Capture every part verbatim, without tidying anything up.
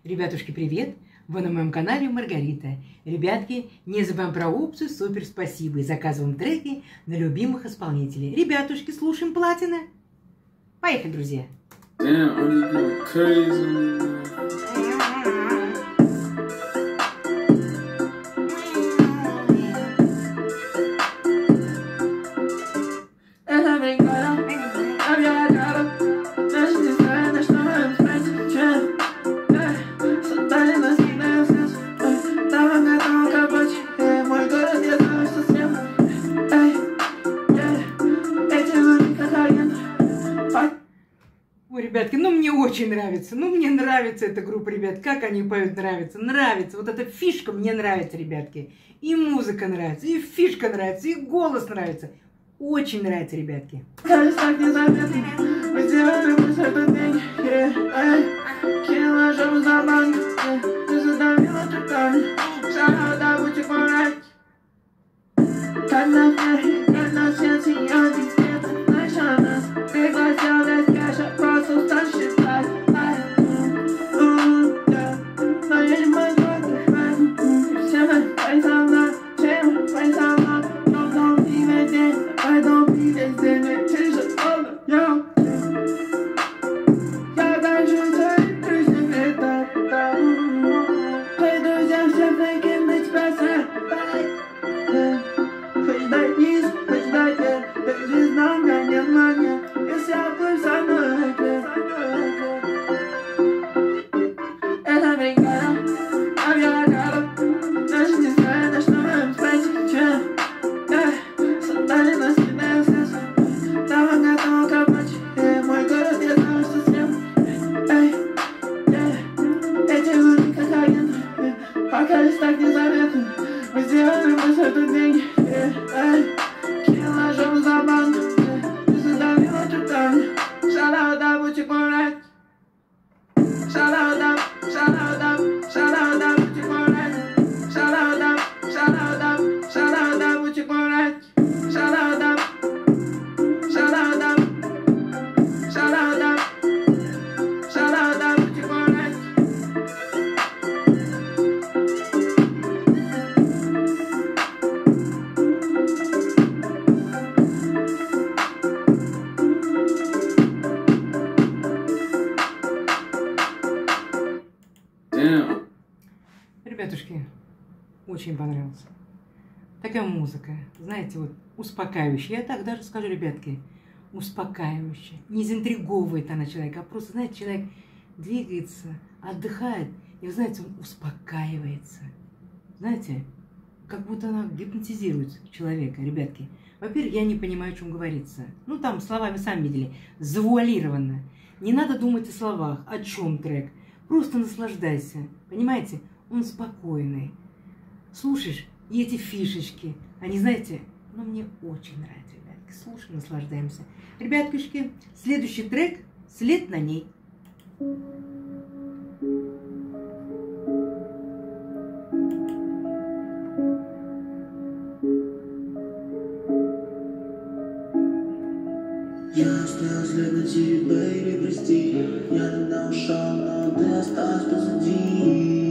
Ребятушки, привет! Вы на моем канале Маргарита. Ребятки, не забываем про опцию «Супер спасибо» и заказываем треки на любимых исполнителей. Ребятушки, слушаем Платина. Поехали, друзья! Ой, ребятки, ну мне очень нравится, ну мне нравится эта группа, ребят, как они поют, нравится, нравится, вот эта фишка мне нравится, ребятки, и музыка нравится, и фишка нравится, и голос нравится, очень нравится, ребятки. Ребятушки, очень понравился. Такая музыка, знаете, вот успокаивающая. Я так даже скажу, ребятки, успокаивающая. Не заинтриговывает она человека, а просто, знаете, человек двигается, отдыхает, и, вы знаете, он успокаивается. Знаете, как будто она гипнотизирует человека, ребятки. Во-первых, я не понимаю, о чем говорится. Ну, там слова вы сами видели, завуалировано. Не надо думать о словах, о чем трек. Просто наслаждайся, понимаете? Он спокойный. Слушаешь, и эти фишечки, они, знаете, ну, мне очень нравятся, ребятки. Слушаем, наслаждаемся. Ребятки, следующий трек «След на ней». Я оставил след на тебе, бэйби, прости. Я тогда ушел, но ты осталась позади.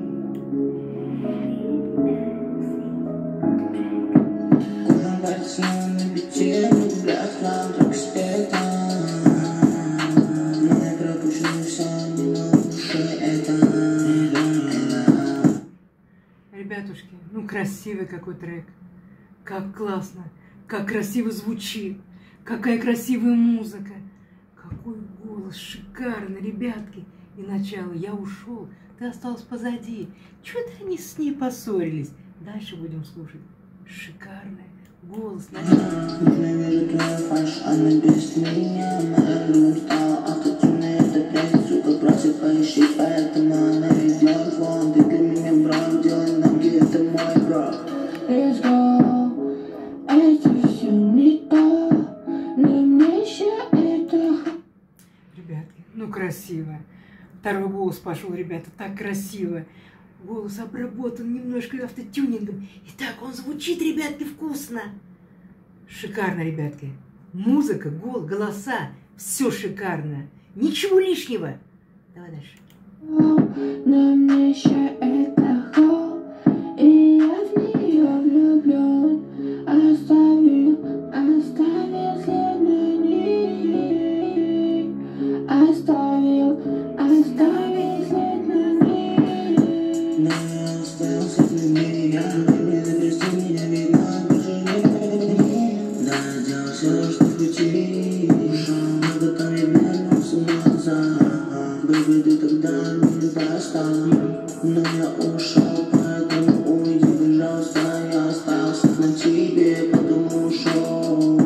Ребятушки, ну красивый какой трек, как классно, как красиво звучит, какая красивая музыка, какой голос шикарный, ребятки. И начало «Я ушел, ты остался позади». Чего-то они с ней поссорились. Дальше будем слушать. Шикарный голос. Ненавижу твою фальшь, она бесит меня. Моя любовь стала автотюной, это прячет, сука, просит поищи. Поэтому она идет вон, ты для меня брат, делай ноги, это мой брат. Let's go, это все не то, не мне еще это. Ребятки, ну красиво. Второй голос пошел, ребята, так красиво. Голос обработан немножко автотюнингом. И так он звучит, ребятки, вкусно. Шикарно, ребятки. Музыка, гол, голоса. Все шикарно. Ничего лишнего. Давай дальше. дали неспроста. Но я ушел, поэтому уйди, пожалуйста. Я остался на тебе, потому что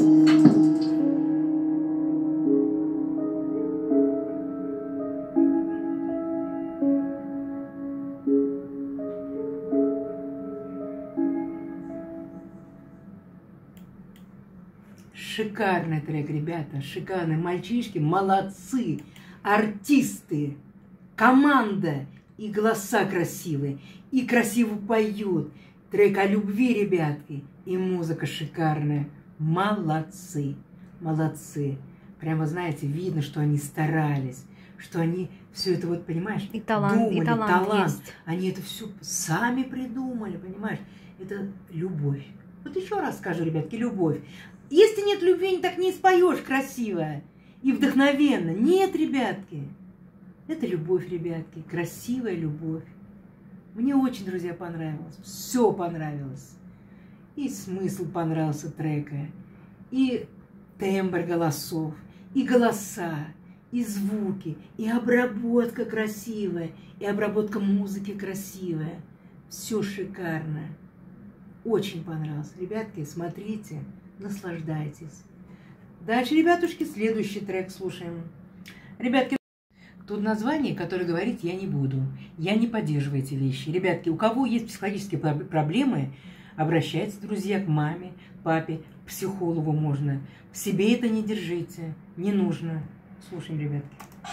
шикарный трек, ребята, шикарный. Мальчишки молодцы, артисты, команда, и голоса красивые, и красиво поют. Трек о любви, ребятки, и музыка шикарная. Молодцы, молодцы. Прямо, знаете, видно, что они старались, что они все это, вот, понимаешь, и талант, думали, и талант, талант. есть. Они это все сами придумали, понимаешь? Это любовь. Вот еще раз скажу, ребятки, любовь. Если нет любви, так не споешь красиво и вдохновенно. Нет, ребятки. Это любовь, ребятки. Красивая любовь. Мне очень, друзья, понравилось. Все понравилось. И смысл понравился трека, и тембр голосов, и голоса, и звуки, и обработка красивая, и обработка музыки красивая. Все шикарно. Очень понравилось. Ребятки, смотрите, наслаждайтесь. Дальше, ребятушки, следующий трек слушаем. Ребятки, тут название, которое говорит «я не буду». Я не поддерживаю эти вещи. Ребятки, у кого есть психологические проблемы, обращайтесь, друзья, к маме, папе, к психологу можно. В себе это не держите. Не нужно. Слушаем, ребятки.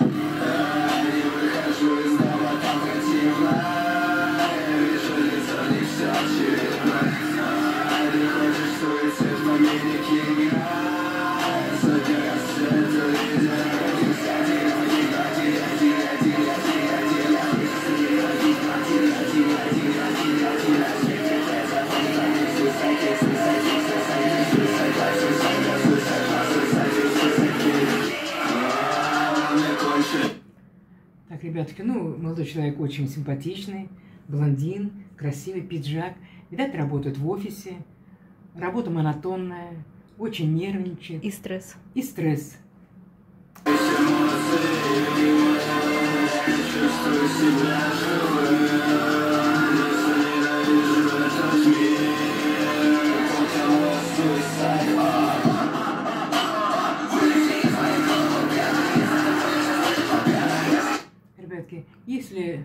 Так, ребятки, ну, молодой человек очень симпатичный, блондин, красивый, пиджак. Видать, работает в офисе. Работа монотонная, очень нервничает. И стресс. И стресс. Ребятки, если...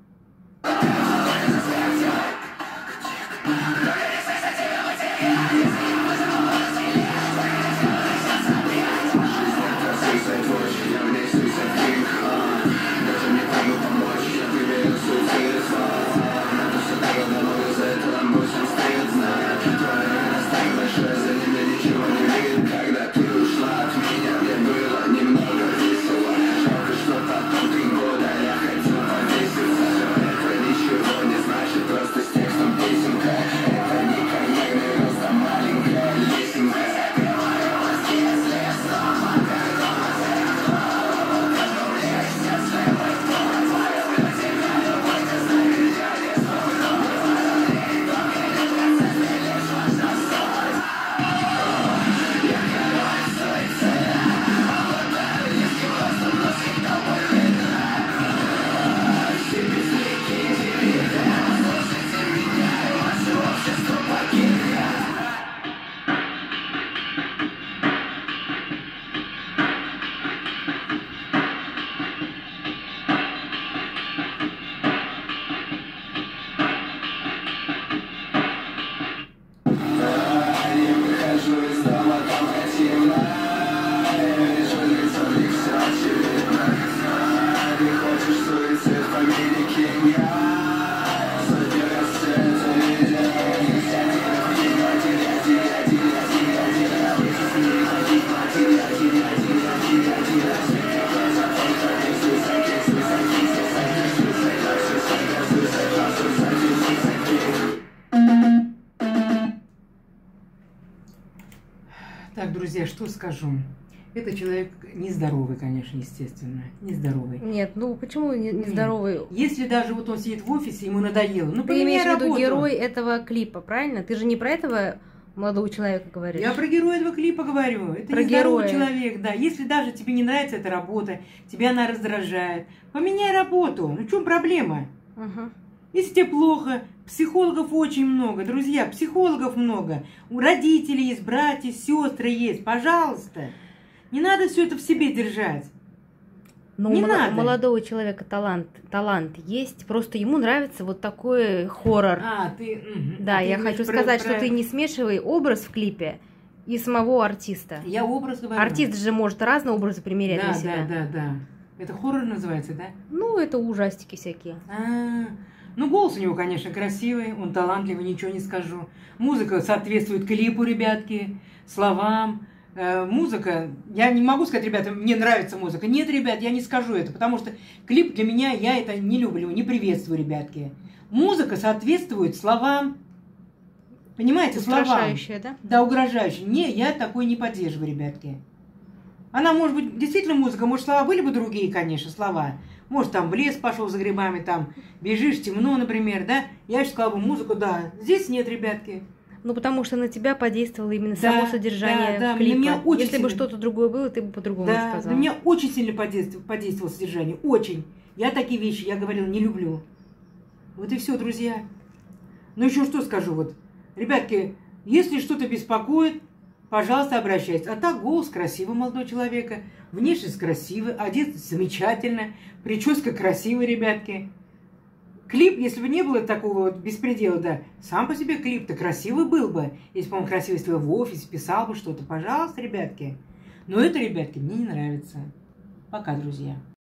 Так, друзья, что скажу? Это человек нездоровый, конечно, естественно. Нездоровый. Нет, ну почему нездоровый? Нет. Если даже вот он сидит в офисе, ему надоело. Ну, ты имеешь в виду герой этого клипа, правильно? Ты же не про этого молодого человека говоришь. Я про героя этого клипа говорю. Это Про нездоровый героя. человек, да. Если даже тебе не нравится эта работа, тебя она раздражает, поменяй работу. Ну, в чем проблема? Мгм. Если тебе плохо, психологов очень много, друзья, психологов много. У родителей есть, братья, сестры есть. Пожалуйста. Не надо все это в себе держать. Но Не у, мало- надо. у молодого человека талант, талант есть, просто ему нравится вот такой хоррор. А, ты... мгм. Да, А ты я говоришь хочу про- сказать, про- что ты не смешивай образ в клипе и самого артиста. Я образ говорю. Артист же может разные образы примерять Да, на да, себя. да, да. Это хоррор называется, да? Ну, это ужастики всякие. А, ну, голос у него, конечно, красивый, он талантливый, ничего не скажу. Музыка соответствует клипу, ребятки, словам. Э, музыка, я не могу сказать, ребята, мне нравится музыка. Нет, ребят, я не скажу это, потому что клип для меня, я это не люблю, не приветствую, ребятки. Музыка соответствует словам. Понимаете, словам. Устрашающее, да? Да, угрожающий. Не, я такой не поддерживаю, ребятки. Она, может быть, действительно музыка, может, слова были бы другие, конечно, слова. Может, там в лес пошел за грибами, там бежишь, темно, например, да? Я еще сказала бы музыку, да. Здесь нет, ребятки. Ну, потому что на тебя подействовало именно Да, само содержание да, да, клипа. на меня очень Если бы сильно- что-то другое было, ты бы по-другому Да, сказала. на меня очень сильно подействовало, подействовало содержание, очень. Я такие вещи, я говорила, не люблю. Вот и все, друзья. Ну, еще что скажу, вот. Ребятки, если что-то беспокоит, пожалуйста, обращайтесь. А так, голос красивый молодого человека, внешность красивая, одет замечательно, прическа красивая, ребятки. Клип, если бы не было такого вот беспредела, да, сам по себе клип-то красивый был бы. Если бы он красиво стоял в офисе, писал бы что-то. Пожалуйста, ребятки. Но это, ребятки, мне не нравится. Пока, друзья.